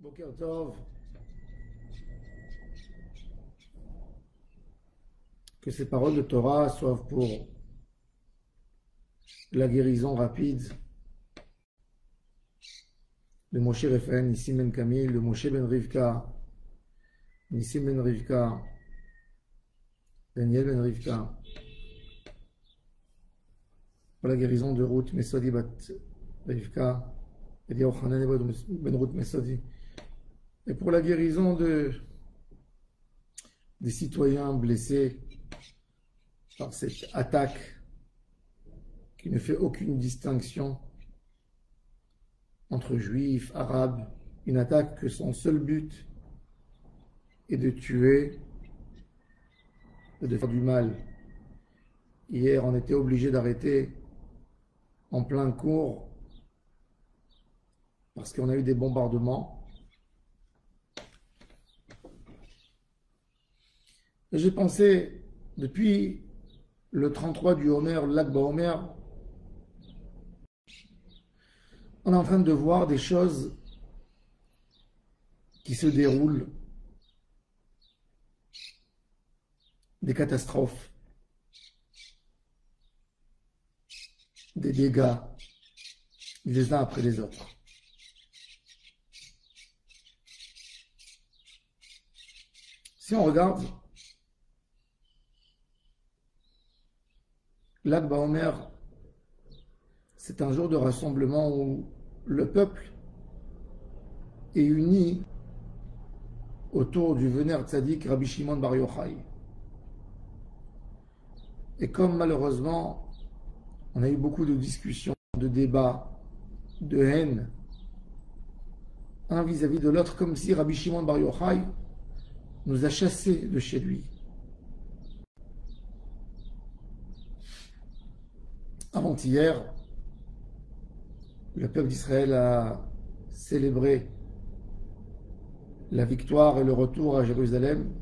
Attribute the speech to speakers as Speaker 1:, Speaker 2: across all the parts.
Speaker 1: Boker Tov. Que ces paroles de Torah soient pour la guérison rapide de Moshe Refaen, Nissim Ben Kamil, de Moshe Ben Rivka, Nissim Ben Rivka, Daniel Ben Rivka, pour la guérison de Ruth Mesodi Bat Rivka, et Yochanan Ben Ruth Mesodi, et pour la guérison des citoyens blessés par cette attaque qui ne fait aucune distinction entre juifs, arabes, une attaque que son seul but est de tuer et de faire du mal. Hier, on était obligé d'arrêter en plein cours parce qu'on a eu des bombardements. Et j'ai pensé, depuis le 33 du Homer, le Lag BaOmer, on est en train de voir des choses qui se déroulent, des catastrophes, des dégâts, les uns après les autres. Si on regarde Lag BaOmer, c'est un jour de rassemblement où le peuple est uni autour du vénère tzaddik Rabbi Shimon Bar Yochai. Et comme malheureusement, on a eu beaucoup de discussions, de débats, de haine, un vis-à-vis de l'autre, comme si Rabbi Shimon Bar Yochai nous a chassés de chez lui. Avant-hier, le peuple d'Israël a célébré la victoire et le retour à Jérusalem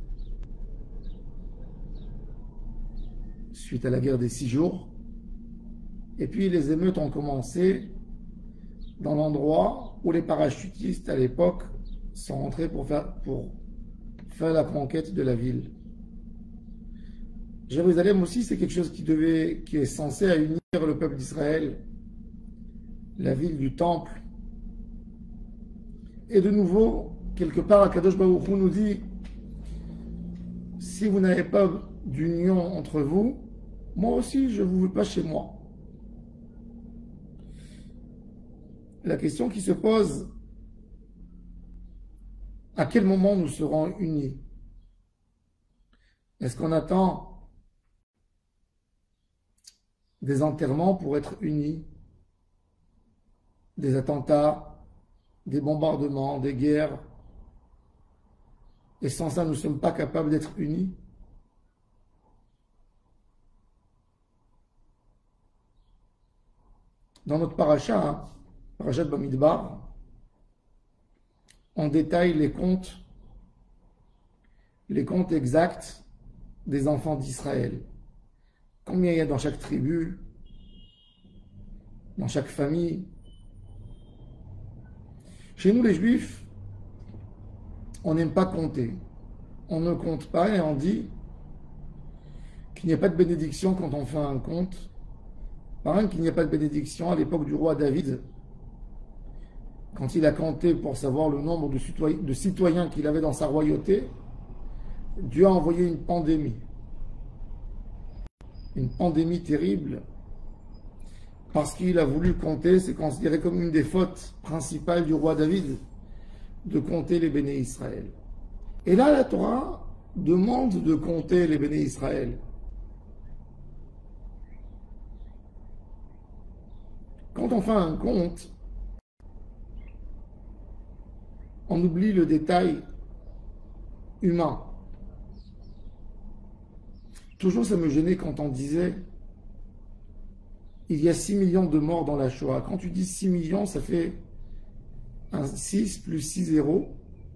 Speaker 1: suite à la guerre des 6 jours. Et puis les émeutes ont commencé dans l'endroit où les parachutistes à l'époque sont rentrés pour faire la conquête de la ville. Jérusalem aussi, c'est quelque chose qui est censé unir le peuple d'Israël, la ville du temple. Et de nouveau, quelque part, Akadosh Baruch Hu nous dit, si vous n'avez pas d'union entre vous, moi aussi, je ne vous veux pas chez moi. La question qui se pose, à quel moment nous serons unis? Est-ce qu'on attend des enterrements pour être unis? Des attentats, des bombardements, des guerres? Et sans ça, nous ne sommes pas capables d'être unis? Dans notre paracha, Parashat Bamidbar, on détaille les comptes exacts des enfants d'Israël. Combien il y a dans chaque tribu, dans chaque famille. Chez nous, les Juifs, on n'aime pas compter. On ne compte pas et on dit qu'il n'y a pas de bénédiction quand on fait un compte. Par exemple, qu'il n'y a pas de bénédiction à l'époque du roi David, quand il a compté pour savoir le nombre de citoyens qu'il avait dans sa royauté. Dieu a envoyé une pandémie terrible, parce qu'il a voulu compter. C'est considéré comme une des fautes principales du roi David, de compter les béné Israël. Et là, la Torah demande de compter les béné Israël. Quand on fait un compte, on oublie le détail humain. Toujours ça me gênait quand on disait il y a 6 millions de morts dans la Shoah. Quand tu dis 6 millions, ça fait un 6 plus 6 zéros.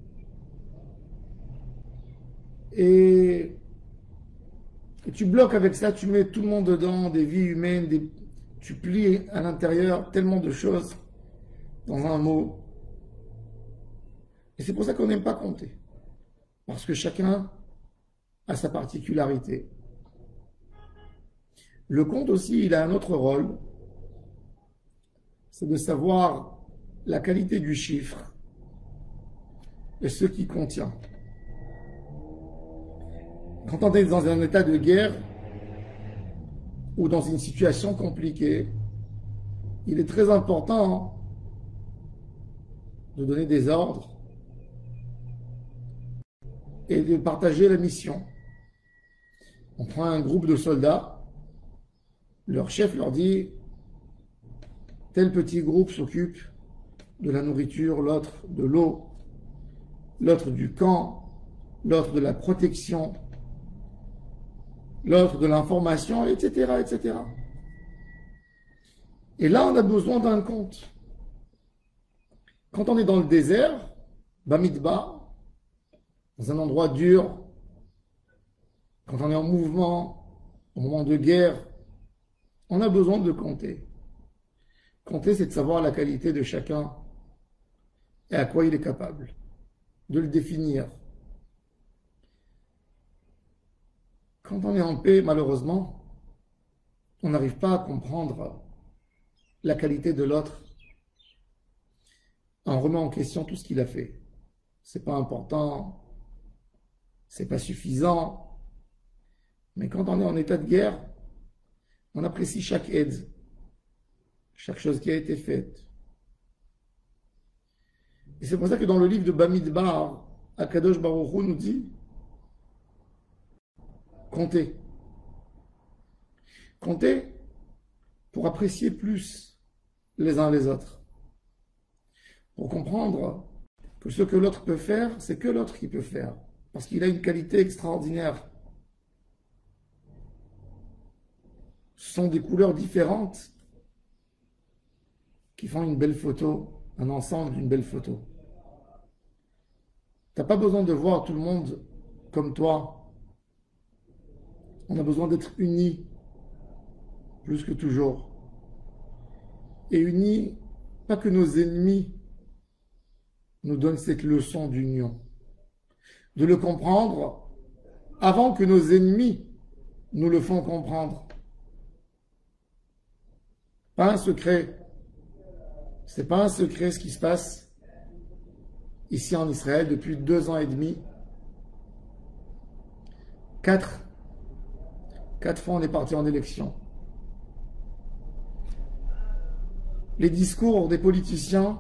Speaker 1: Et tu bloques avec ça, tu mets tout le monde dedans, des vies humaines, tu plies à l'intérieur tellement de choses dans un mot. Et c'est pour ça qu'on n'aime pas compter. Parce que chacun a sa particularité. Le compte aussi, il a un autre rôle, c'est de savoir la qualité du chiffre et ce qu'il contient. Quand on est dans un état de guerre ou dans une situation compliquée, il est très important de donner des ordres et de partager la mission. On prend un groupe de soldats, leur chef leur dit tel petit groupe s'occupe de la nourriture, l'autre de l'eau, l'autre du camp, l'autre de la protection, l'autre de l'information, etc., etc. Et là, on a besoin d'un compte. Quand on est dans le désert, Bamidbar, dans un endroit dur, quand on est en mouvement, au moment de guerre, on a besoin de compter. Compter, c'est de savoir la qualité de chacun et à quoi il est capable, de le définir. Quand on est en paix, malheureusement, on n'arrive pas à comprendre la qualité de l'autre. On remet en question tout ce qu'il a fait. C'est pas important, c'est pas suffisant. Mais quand on est en état de guerre, on apprécie chaque aide, chaque chose qui a été faite. Et c'est pour ça que dans le livre de Bamidbar, Akadosh Baruch Hu nous dit comptez. Comptez pour apprécier plus les uns les autres. Pour comprendre que ce que l'autre peut faire, c'est que l'autre qui peut faire. Parce qu'il a une qualité extraordinaire. Ce sont des couleurs différentes qui font une belle photo, un ensemble d'une belle photo. Tu n'as pas besoin de voir tout le monde comme toi. On a besoin d'être unis, plus que toujours. Et unis, pas que nos ennemis nous donnent cette leçon d'union. De le comprendre avant que nos ennemis nous le font comprendre. Pas un secret. C'est pas un secret ce qui se passe ici en Israël depuis 2 ans et demi. 4 fois on est parti en élection. Les discours des politiciens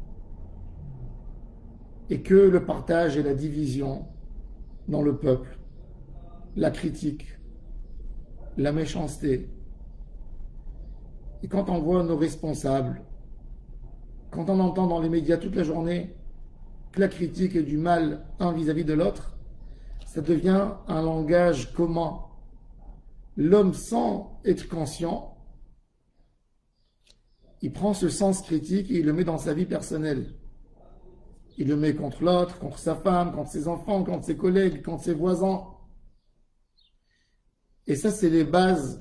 Speaker 1: et que le partage et la division dans le peuple, la critique, la méchanceté. Et quand on voit nos responsables, quand on entend dans les médias toute la journée que la critique est du mal un vis-à-vis de l'autre, ça devient un langage commun. L'homme, sans être conscient, il prend ce sens critique et il le met dans sa vie personnelle. Il le met contre l'autre, contre sa femme, contre ses enfants, contre ses collègues, contre ses voisins. Et ça, c'est les bases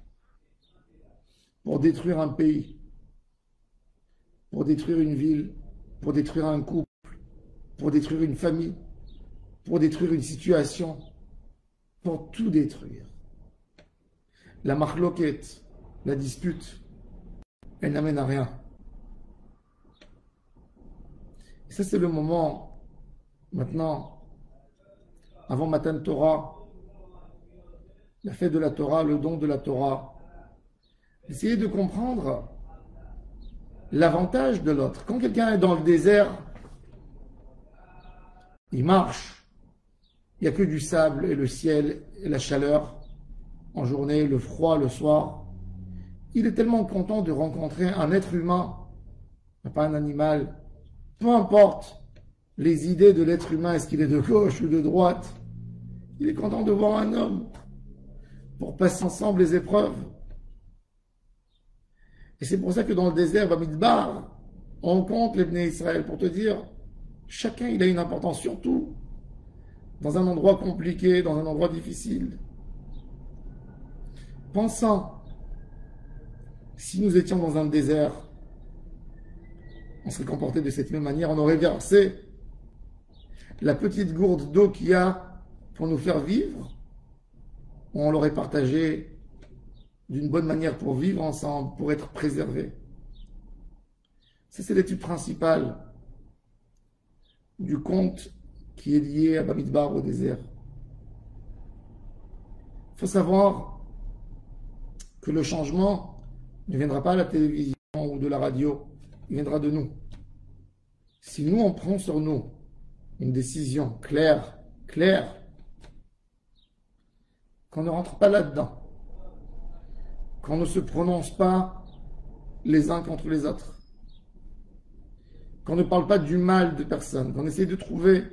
Speaker 1: pour détruire un pays, pour détruire une ville, pour détruire un couple, pour détruire une famille, pour détruire une situation, pour tout détruire. La marloquette, la dispute, elle n'amène à rien. Et ça, c'est le moment, maintenant, avant Matan Torah, la fête de la Torah, le don de la Torah, d'essayer de comprendre l'avantage de l'autre. Quand quelqu'un est dans le désert, il marche, il n'y a que du sable et le ciel et la chaleur en journée, le froid le soir. Il est tellement content de rencontrer un être humain, pas un animal. Peu importe les idées de l'être humain, est-ce qu'il est de gauche ou de droite, il est content de voir un homme pour passer ensemble les épreuves. Et c'est pour ça que dans le désert, Bamidbar, on compte les Bnei Israël pour te dire, chacun il a une importance, surtout dans un endroit compliqué, dans un endroit difficile. Pensant, si nous étions dans un désert, on serait comporté de cette même manière, on aurait versé la petite gourde d'eau qu'il y a pour nous faire vivre, on l'aurait partagé d'une bonne manière pour vivre ensemble, pour être préservés. Ça, c'est l'étude principale du conte qui est lié à Bamidbar au désert. Il faut savoir que le changement ne viendra pas à la télévision ou de la radio, il viendra de nous. Si nous, on prend sur nous une décision claire, qu'on ne rentre pas là-dedans, qu'on ne se prononce pas les uns contre les autres, qu'on ne parle pas du mal de personne, qu'on essaie de trouver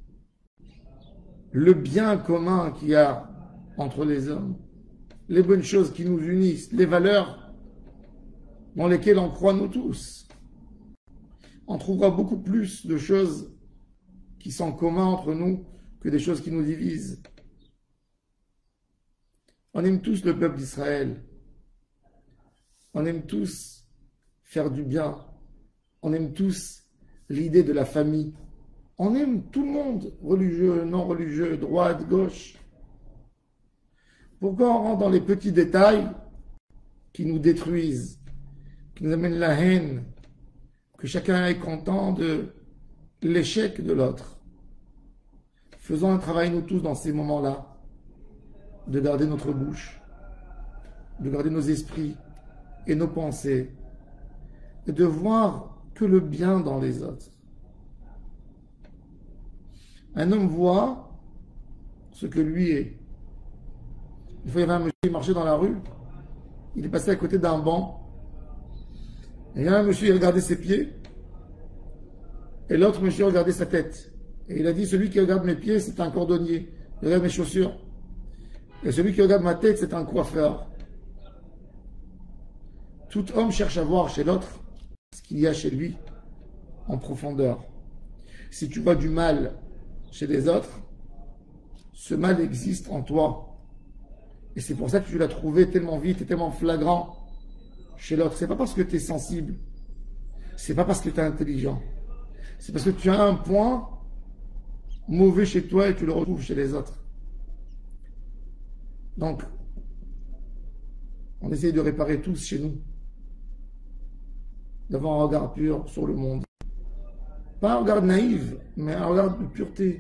Speaker 1: le bien commun qu'il y a entre les hommes, les bonnes choses qui nous unissent, les valeurs dans lesquelles on croit nous tous. On trouvera beaucoup plus de choses qui sont communes entre nous que des choses qui nous divisent. On aime tous le peuple d'Israël. On aime tous faire du bien. On aime tous l'idée de la famille. On aime tout le monde, religieux, non religieux, droite, gauche. Pourquoi on rentre dans les petits détails qui nous détruisent, qui nous amènent la haine, que chacun est content de l'échec de l'autre? Faisons un travail, nous tous, dans ces moments-là, de garder notre bouche, de garder nos esprits et nos pensées, et de voir que le bien dans les autres. Un homme voit ce que lui est. Une fois, il y avait un monsieur qui marchait dans la rue, il est passé à côté d'un banc, et il y a un monsieur qui regardait ses pieds, et l'autre monsieur regardait sa tête. Et il a dit, celui qui regarde mes pieds, c'est un cordonnier, il regarde mes chaussures. Et celui qui regarde ma tête, c'est un coiffeur. Tout homme cherche à voir chez l'autre ce qu'il y a chez lui en profondeur. Si tu vois du mal chez les autres, ce mal existe en toi. Et c'est pour ça que tu l'as trouvé tellement vite et tellement flagrant chez l'autre. C'est pas parce que tu es sensible, c'est pas parce que tu es intelligent, c'est parce que tu as un point mauvais chez toi et tu le retrouves chez les autres. Donc, on essaye de réparer tous chez nous, d'avoir un regard pur sur le monde. Pas un regard naïf, mais un regard de pureté.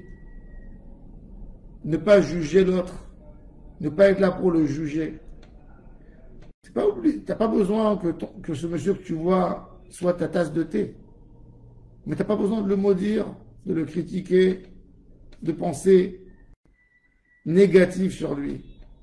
Speaker 1: Ne pas juger l'autre, ne pas être là pour le juger. Tu n'as pas besoin que ce monsieur que tu vois soit ta tasse de thé. Mais tu n'as pas besoin de le maudire, de le critiquer, de penser négatif sur lui.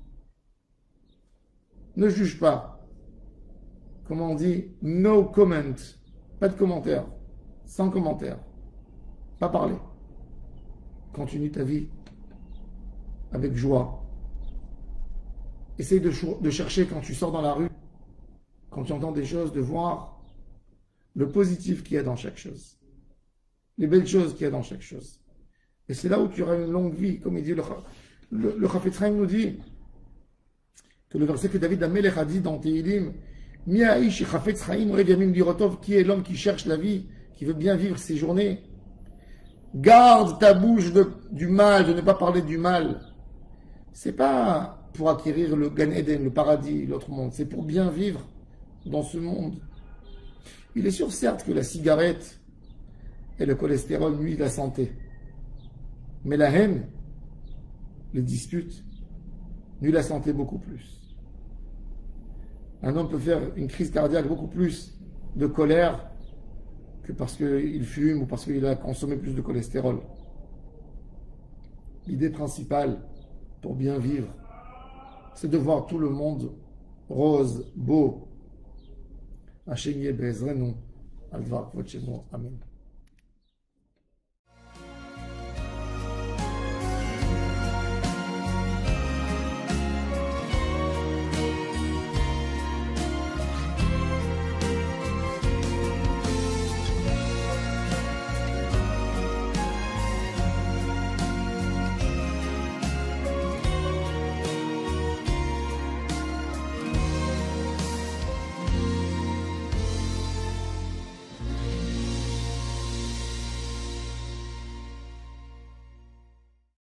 Speaker 1: Ne juge pas. Comme on dit, no comment. Pas de commentaire. Sans commentaire. Pas parler. Continue ta vie avec joie. Essaye de chercher quand tu sors dans la rue, quand tu entends des choses, de voir le positif qu'il y a dans chaque chose. Les belles choses qu'il y a dans chaque chose. Et c'est là où tu auras une longue vie. Comme il dit, le Chafetz Chaim nous dit que le verset que David Amelech a dit dans Tehilim, Mi ha'ish chafetz chaim ohev yamim lirotov, qui est l'homme qui cherche la vie, qui veut bien vivre ses journées. Garde ta bouche du mal, de ne pas parler du mal. C'est pas pour acquérir le Gan Eden, le paradis, l'autre monde. C'est pour bien vivre dans ce monde. Il est sûr, certes, que la cigarette et le cholestérol nuisent à la santé. Mais la haine, les disputes, nuisent à la santé beaucoup plus. Un homme peut faire une crise cardiaque beaucoup plus de colère que parce qu'il fume ou parce qu'il a consommé plus de cholestérol. L'idée principale pour bien vivre, c'est de voir tout le monde rose, beau. Hashem yeh be'ezrenu, al dvar kvod shemo. Amen.